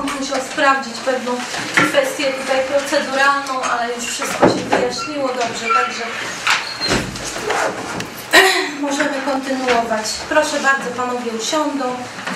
sąd musiał sprawdzić pewną kwestię tutaj proceduralną, ale już wszystko się wyjaśniło dobrze, także możemy kontynuować. Proszę bardzo, panowie usiądą.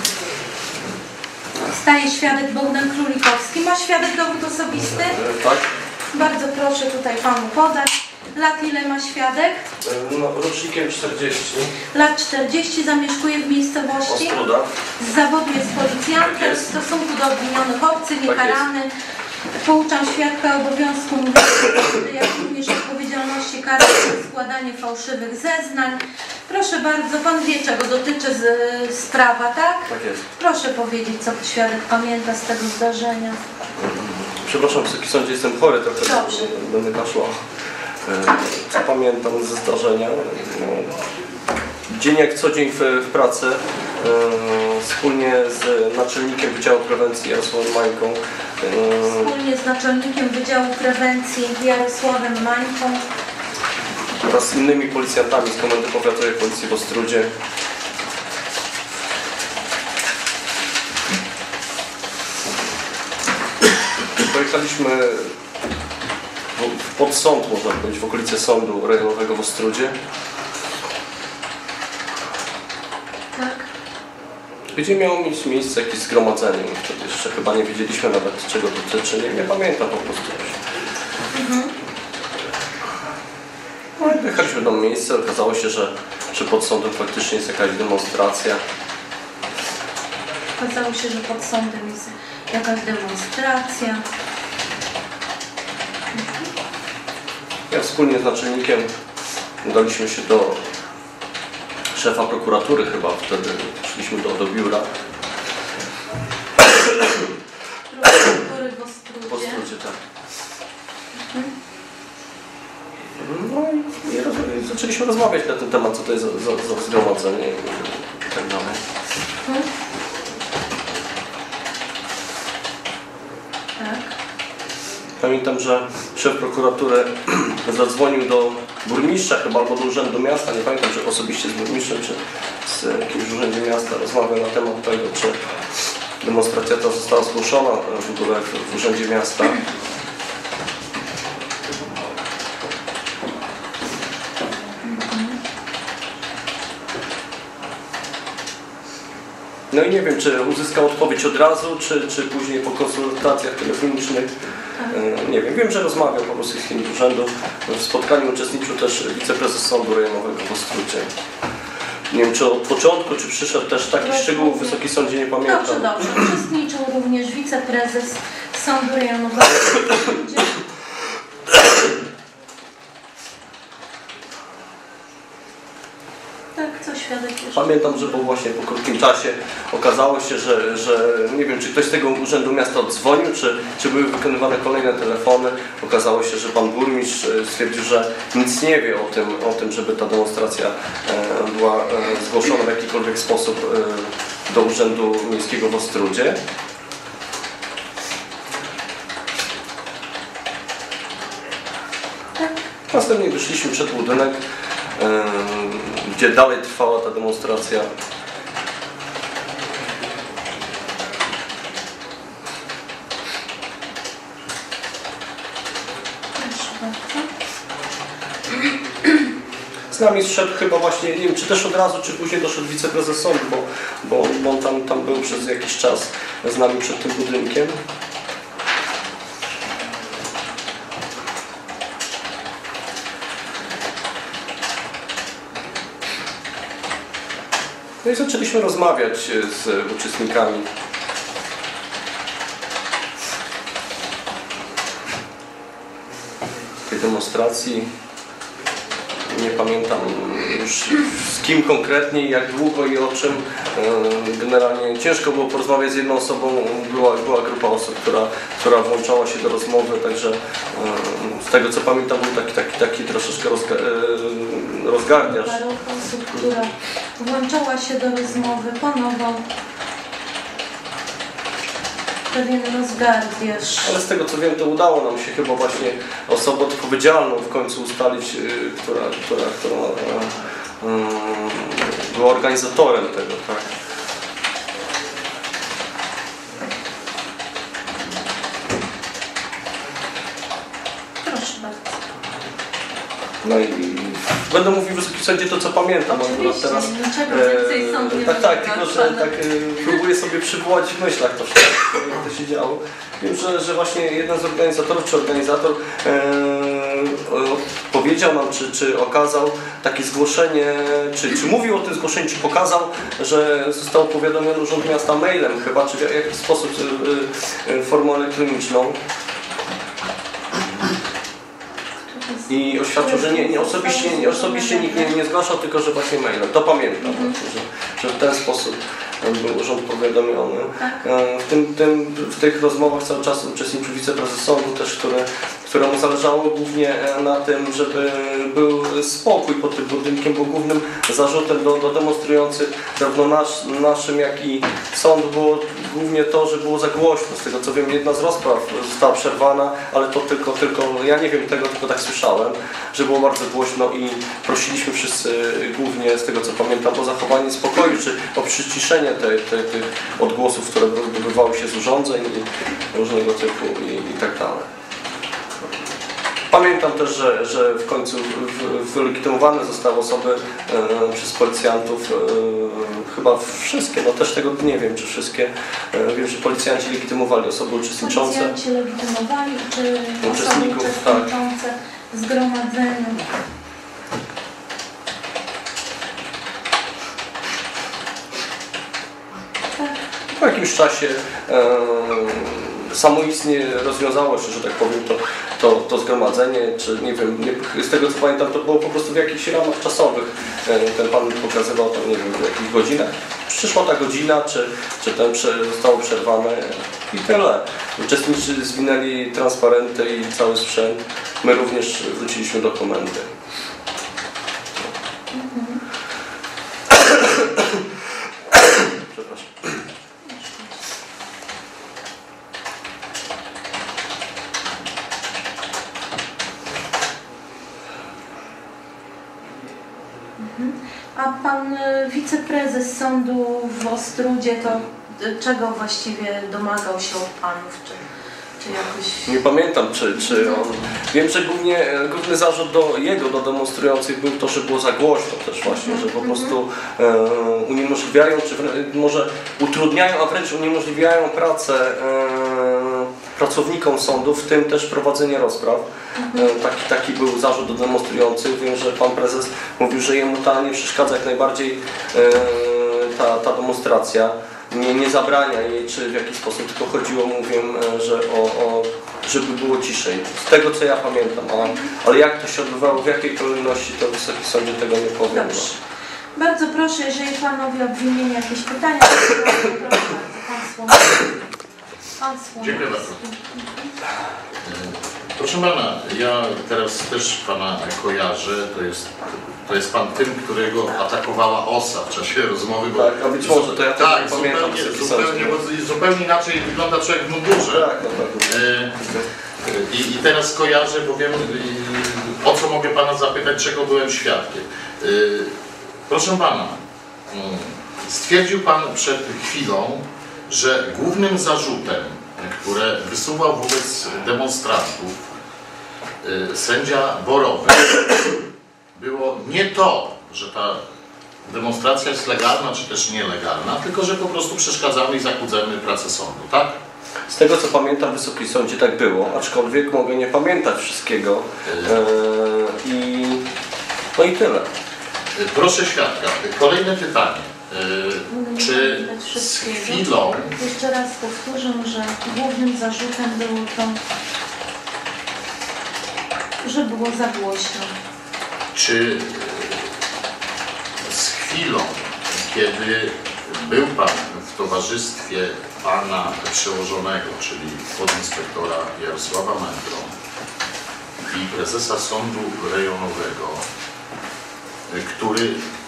Staje świadek Bogdan Królikowski. Ma świadek dowód osobisty? Tak. Bardzo proszę tutaj panu podać. Lat ile ma świadek? No, rocznikiem 40. Lat 40, zamieszkuje w miejscowości. Ostruda. Z zawodu jest policjantem, Tak jest. w stosunku do obwinionych obcy, Tak niekarany. Pouczam świadka obowiązku mówienia, jak również odpowiedzialności karnej za składanie fałszywych zeznań. Proszę bardzo, pan wie, czego dotyczy sprawa, tak? Tak jest. Proszę powiedzieć, co świadek pamięta z tego zdarzenia. Przepraszam, Wysoki Sądzie, jestem chory, trochę Dobrze. będę kaszlał. Co pamiętam ze zdarzenia? Dzień jak co dzień w pracy, wspólnie z naczelnikiem Wydziału Prewencji Jarosławem Mańką. Wspólnie z naczelnikiem Wydziału Prewencji Jarosławem Mańką Oraz z innymi policjantami z Komendy Powiatowej Policji w Ostrudzie. Pojechaliśmy pod sąd, można powiedzieć, w okolice sądu rejonowego w Ostrudzie. tak? Gdzie miało mieć miejsce jakieś zgromadzenie. Wtedy jeszcze chyba nie wiedzieliśmy nawet, czego dotyczy. Nie pamiętam po prostu. No i pojechaliśmy do miejsca. Okazało się, że pod sądem faktycznie jest jakaś demonstracja. Okazało się, że pod sądem jest jakaś demonstracja. Ja wspólnie z naczelnikiem udaliśmy się do szefa prokuratury chyba. Wtedy szliśmy do biura. Prokuratury w Ostrudzie. W Ostrudzie, tak. No i zaczęliśmy rozmawiać na ten temat, co to jest za zgromadzenie i tak dalej. Tak. Pamiętam, że szef prokuratury zadzwonił do burmistrza chyba albo do urzędu miasta, nie pamiętam, czy osobiście z burmistrzem, czy z jakimś urzędzie miasta rozmawiał na temat tego, czy demonstracja ta została zgłoszona w ogóle w urzędzie miasta. No i nie wiem, czy uzyskał odpowiedź od razu, czy później po konsultacjach telefonicznych. Nie wiem. Wiem, że rozmawiał po prostu z tym urzędu. W spotkaniu uczestniczył też wiceprezes Sądu Rejonowego w Ostrudzie. Nie wiem, czy od początku, czy przyszedł też takich szczegółów w Wysokim Sądzie, nie pamiętam. Dobrze. Uczestniczył również wiceprezes Sądu Rejonowego w Ostrudzie. Tak, co świadek jeszcze? Pamiętam, że właśnie po krótkim czasie okazało się, że nie wiem, czy ktoś z tego urzędu miasta odzwonił, czy były wykonywane kolejne telefony. Okazało się, że pan burmistrz stwierdził, że nic nie wie o tym, żeby ta demonstracja była zgłoszona w jakikolwiek sposób do Urzędu Miejskiego w Ostrudzie. Następnie wyszliśmy przed budynek, gdzie dalej trwała ta demonstracja. Z nami zszedł chyba właśnie, nie wiem, czy też od razu, czy później doszedł wiceprezes sądu, bo on tam był przez jakiś czas z nami przed tym budynkiem. No i zaczęliśmy rozmawiać z uczestnikami tej demonstracji. Nie pamiętam już z kim konkretnie, jak długo i o czym. Generalnie ciężko było porozmawiać z jedną osobą. Była grupa osób, która włączała się do rozmowy, także z tego co pamiętam był taki troszeczkę rozgardiaż. Parę osób, która włączała się do rozmowy, panował pewien rozgardiaż. Ale z tego co wiem, to udało nam się chyba właśnie osobę odpowiedzialną w końcu ustalić, która była organizatorem tego, tak. No i będę mówił Wysoki Sądzie to, co pamiętam. Oczywiście, Teraz, niczego więcej sąd nie tak, wymaga tylko od że pana. tak próbuję sobie przywołać w myślach to wszystko, jak to się działo. Wiem, że właśnie jeden z organizatorów, czy organizator powiedział nam, czy okazał takie zgłoszenie, czy mówił o tym zgłoszeniu, czy pokazał, że został powiadomiony Urząd Miasta mailem chyba, czy w jakiś sposób formą elektroniczną. I oświadczył, że osobiście nikt nie zgłaszał, tylko że właśnie mailem. To pamiętam, że w ten sposób był urząd powiadomiony. W tych rozmowach cały czas uczestniczył wiceprezes sądu też, któremu zależało głównie na tym, żeby był spokój pod tym budynkiem, bo głównym zarzutem do demonstrujących zarówno naszym, jak i sądu było głównie to, że było za głośno. Z tego co wiem, jedna z rozpraw została przerwana, ale to tylko ja nie wiem tego, tylko tak słyszałem, że było bardzo głośno i prosiliśmy wszyscy głównie, z tego co pamiętam, o zachowanie spokoju, czy o przyciszenie tych odgłosów, które wydobywały się z urządzeń i różnego typu i tak dalej. Pamiętam też, że w końcu wylegitymowane zostały osoby przez policjantów, chyba wszystkie, no też tego nie wiem, czy wszystkie. Wiem, że policjanci legitymowali osoby uczestniczące. Policjanci legitymowali, czy osoby Uczestników, uczestniczące w zgromadzeniu. Po jakimś czasie samoistnie rozwiązało się, że tak powiem, to zgromadzenie, czy nie wiem, z tego co pamiętam, to było po prostu w jakichś ramach czasowych. Ten pan pokazywał tam, nie wiem, w jakich godzinach. Przyszła ta godzina, czy ten zostało przerwane i tyle. Uczestnicy zwinęli transparenty i cały sprzęt. My również wróciliśmy dokumenty. Przepraszam. A pan wiceprezes sądu w Ostródzie, to czego właściwie domagał się od panów? Czy jakoś... Nie pamiętam, czy on... Wiem, że główny zarzut do demonstrujących był to, że było za głośno też właśnie, że po prostu uniemożliwiają, czy może utrudniają, a wręcz uniemożliwiają pracę pracownikom sądów, w tym też prowadzenie rozpraw. Taki był zarzut do demonstrujących. Wiem, że pan prezes mówił, że jemu ta nie przeszkadza jak najbardziej ta demonstracja. Nie zabrania jej, czy w jakiś sposób, tylko chodziło, mówię, że żeby było ciszej. Z tego co ja pamiętam, ale jak to się odbywało, w jakiej kolejności, to w Wysokim Sądzie tego nie powiem. Dobrze. Bardzo proszę, jeżeli panowie obwinieni jakieś pytania, to proszę bardzo, pan Słomowski. Dziękuję bardzo. Proszę pana, ja teraz też pana kojarzę, to jest pan tym, którego atakowała OSA w czasie rozmowy. Bo tak, a być może to ja tak, nie pamiętam. zupełnie inaczej wygląda człowiek w mundurze. Tak, no tak. I teraz kojarzę, bo wiem, o co mogę pana zapytać, czego byłem świadkiem. Proszę pana, stwierdził pan przed chwilą, że głównym zarzutem, które wysuwał wobec demonstrantów sędzia Borowy, było nie to, że ta demonstracja jest legalna czy też nielegalna, tylko że po prostu przeszkadzamy i zakłócamy pracę sądu, tak? Z tego co pamiętam, w Wysokim Sądzie tak było, aczkolwiek mogę nie pamiętać wszystkiego. No i tyle. Proszę świadka, kolejne pytanie. Czy z chwilą... Jeszcze raz powtórzę, że głównym zarzutem było to, że było za głośno. Czy z chwilą, kiedy był pan w towarzystwie pana przełożonego, czyli podinspektora Jarosława Mędro i prezesa Sądu Rejonowego, który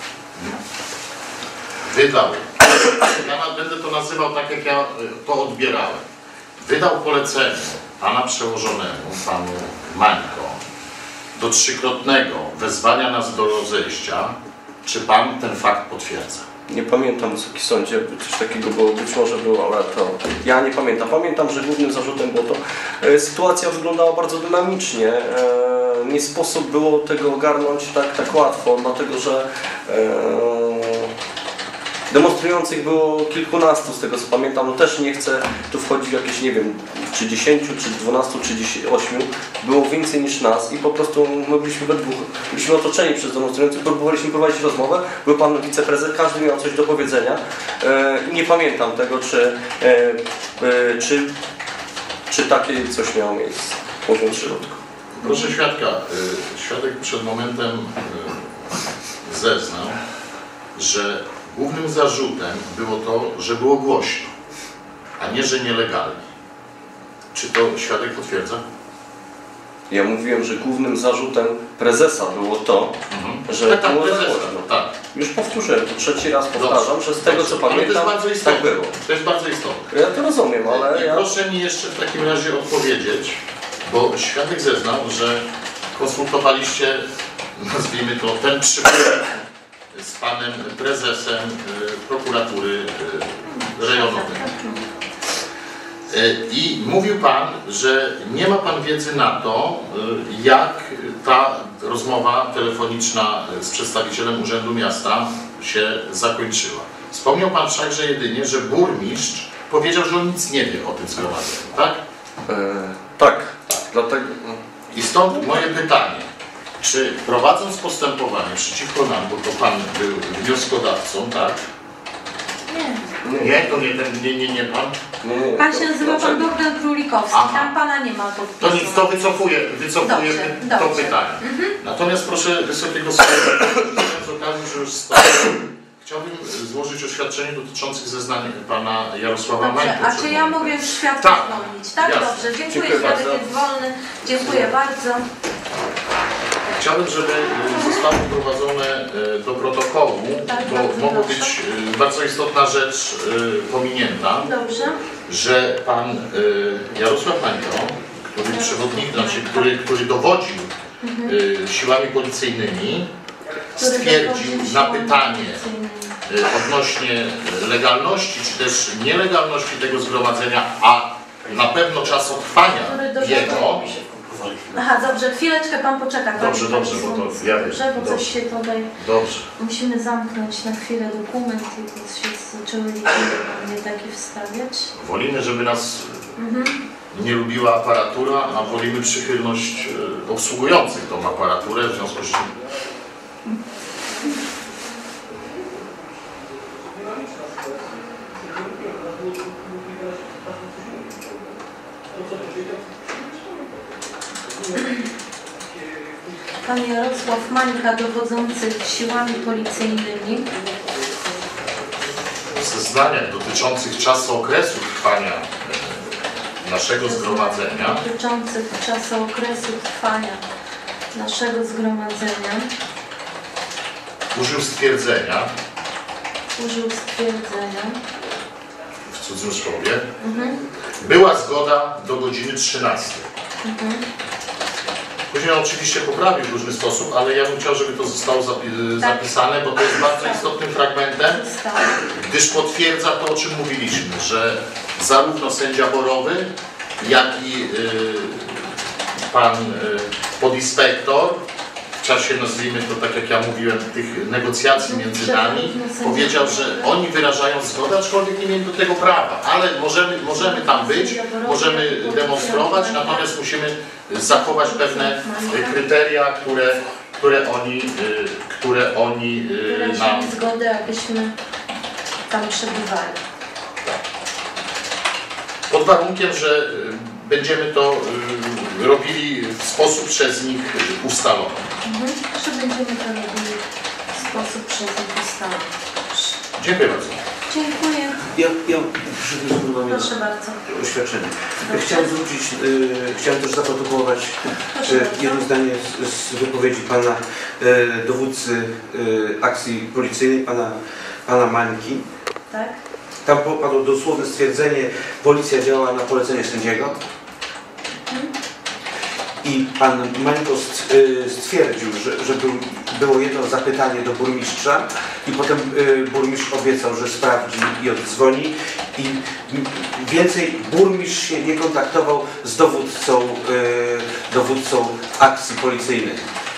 wydał, ja będę to nazywał tak, jak ja to odbierałem, wydał polecenie pana przełożonemu, panu Mańko, do 3-krotnego wezwania nas do rozejścia, czy pan ten fakt potwierdza? Nie pamiętam, Wysoki Sądzie, coś takiego było, być może było, ale to ja nie pamiętam. Pamiętam, że głównym zarzutem było to, sytuacja wyglądała bardzo dynamicznie, nie sposób było tego ogarnąć tak łatwo, dlatego że demonstrujących było kilkunastu, z tego co pamiętam. No też nie chcę tu wchodzić w jakieś, nie wiem, czy 10, czy 12, czy 8. Było więcej niż nas i po prostu my byliśmy we dwóch. Byliśmy otoczeni przez demonstrujących, próbowaliśmy prowadzić rozmowę. Był pan wiceprezes, każdy miał coś do powiedzenia. I nie pamiętam tego, czy takie coś miało miejsce, mówiąc środku. Proszę świadka, świadek przed momentem zeznał, że głównym zarzutem było to, że było głośno, a nie, że nielegalnie. Czy to świadek potwierdza? Ja mówiłem, że głównym zarzutem prezesa było to, że Tak, było za prezesa, głośno. tak. Już powtórzyłem, to trzeci raz powtarzam, Dobrze, że z tego co dobrze. Ale pamiętam, to jest bardzo tak istotne. było. To jest bardzo istotne. Ja to rozumiem, ale I ja... proszę mi jeszcze w takim razie odpowiedzieć, bo świadek zeznał, że konsultowaliście, nazwijmy to, ten przypadek z panem prezesem prokuratury rejonowej. I mówił pan, że nie ma pan wiedzy na to, jak ta rozmowa telefoniczna z przedstawicielem Urzędu Miasta się zakończyła. Wspomniał pan wszakże jedynie, że burmistrz powiedział, że on nic nie wie o tym zgromadzeniu, tak? Tak, dlatego... I stąd moje pytanie, czy prowadząc postępowanie przeciwko nam, bo to pan był wnioskodawcą, tak? Nie, to nie ten, nie pan? Nie, Pan się nazywa pan Bogdan Królikowski, Aha. tam pana nie ma podpisu. To nic, to wycofuję Dobrze, to dobrze. pytanie. Natomiast proszę Wysokiego Sądu, z okazji, że już stoję, chciałbym złożyć oświadczenie dotyczących zeznań pana Jarosława Dobrze, Mańka. a czy ja mogę już świadka Tak. zwolnić? Tak, Jasne. dobrze, dziękuję, Dziękuję świadek bardzo. jest wolny. Dziękuję bardzo. Chciałbym, żeby zostało wprowadzone do protokołu, Tak, bo bardzo mogła proszę. być bardzo istotna rzecz pominięta, Dobrze. że pan Jarosław Mańko, który przewodnik, który dowodził siłami policyjnymi, stwierdził na pytanie odnośnie legalności czy też nielegalności tego zgromadzenia, a na pewno czasotrwania jego. Aha, dobrze, chwileczkę pan poczeka. Dobrze, Panie dobrze, bo to Przewodniczący. ja wiem. Dobrze, bo coś Dobrze. się tutaj... Dobrze. Musimy zamknąć na chwilę dokument i to się zaczęły liczby takie wstawiać. Wolimy, żeby nas nie lubiła aparatura, a wolimy przychylność obsługujących tą aparaturę, w związku z czym... Pan Jarosław Mańka, dowodzący siłami policyjnymi. W zeznaniach dotyczących czasu okresu trwania naszego zgromadzenia Dotyczących czasu okresu trwania naszego zgromadzenia użył stwierdzenia w cudzysłowie, była zgoda do godziny 13. Później oczywiście poprawił w różny sposób, ale ja bym chciał, żeby to zostało zapisane, bo to jest bardzo istotnym fragmentem, zostało. gdyż potwierdza to, o czym mówiliśmy, że zarówno sędzia Borowy, jak i pan podinspektor w czasie, nazwijmy to tak jak ja mówiłem, tych negocjacji między nami, powiedział, że oni wyrażają zgodę, aczkolwiek nie mieli do tego prawa, ale możemy tam być, możemy demonstrować, natomiast musimy zachować pewne kryteria, które oni nam... Wyraźnie zgodę, abyśmy tam przebywali. Pod warunkiem, że będziemy to robili w sposób przez nich ustalony. Że będziemy to robili w sposób przez nich ustalony. Dziękuję bardzo. Dziękuję. Ja mam Proszę bardzo. oświadczenie. Dobrze. Chciałem też zaprotokołować Proszę bardzo. jedno zdanie z wypowiedzi pana dowódcy akcji policyjnej, pana Mańki. Tak? Tam padło dosłowne stwierdzenie, policja działa na polecenie sędziego. I pan Mańko stwierdził, że było jedno zapytanie do burmistrza i potem burmistrz obiecał, że sprawdzi i oddzwoni i więcej burmistrz się nie kontaktował z dowódcą akcji policyjnych.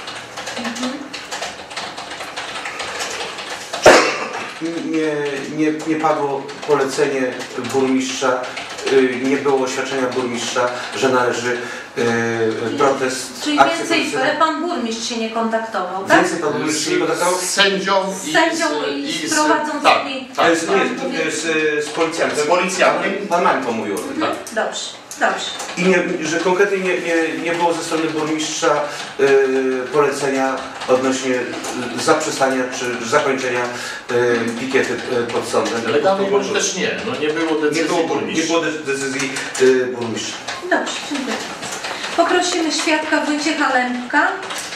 Nie padło polecenie burmistrza, nie było oświadczenia burmistrza, że należy protest. Czyli akcji więcej policyjnej. pan burmistrz się nie kontaktował, tak? Więcej pan burmistrz się nie kontaktował? Z sędzią Z sędzią i z prowadzącymi. Tak, Z policjantem. Z policjantem. Pan Mańko mówił o tym. Dobrze, dobrze. I że konkretnie nie było ze strony burmistrza polecenia odnośnie zaprzestania czy zakończenia pikiety pod sądem. Legalnie bądź też nie. No nie było decyzji burmistrza. Nie było decyzji burmistrza. Dobrze, dziękuję. Poprosimy świadka Wojciecha Lempka.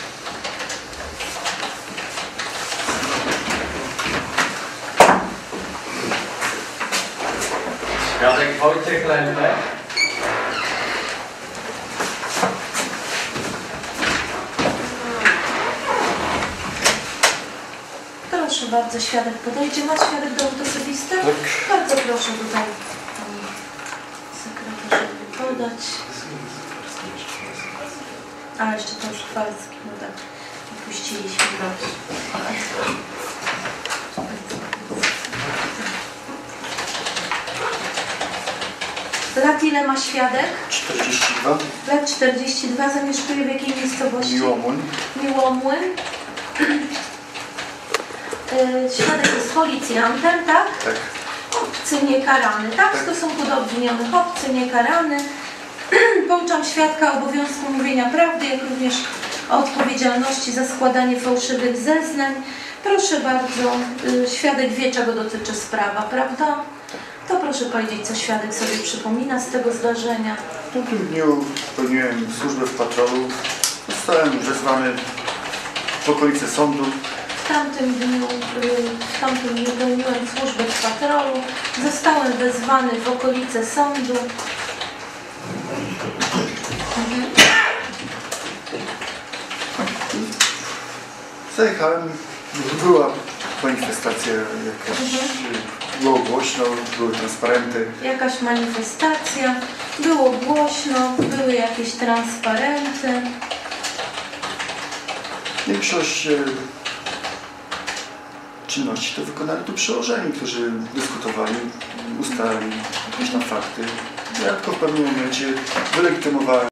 Świadek Wojciech Lempek. Proszę bardzo, świadek podejdzie. Ma świadek dowód osobisty? Bardzo proszę tutaj pani sekretarzowi podać. A, jeszcze pan Skwarski, no tak. Puściliśmy go. Lat ile ma świadek? 42. Lat 42. Zamieszkuje w jakiej miejscowości? Miłomłyn. Miłomłyn. Świadek jest policjantem, tak? Tak. Obcy niekarany, tak? W stosunku do obwinionych obcy niekarany. Pouczam świadka obowiązku mówienia prawdy, jak również o odpowiedzialności za składanie fałszywych zeznań. Proszę bardzo, świadek wie, czego dotyczy sprawa, prawda? To proszę powiedzieć, co świadek sobie przypomina z tego zdarzenia. W tamtym dniu pełniłem służbę w patrolu. Zostałem wezwany w okolice sądu. W tamtym dniu pełniłem służbę w patrolu. Zostałem wezwany w okolice sądu. Zajechałem, była manifestacja jakaś, było głośno, były transparenty. Jakaś manifestacja, było głośno, były jakieś transparenty. Większość czynności to wykonali tu przełożeni, którzy dyskutowali, ustalali jakieś tam fakty. Ja tylko w pewnym momencie wylegitymowałem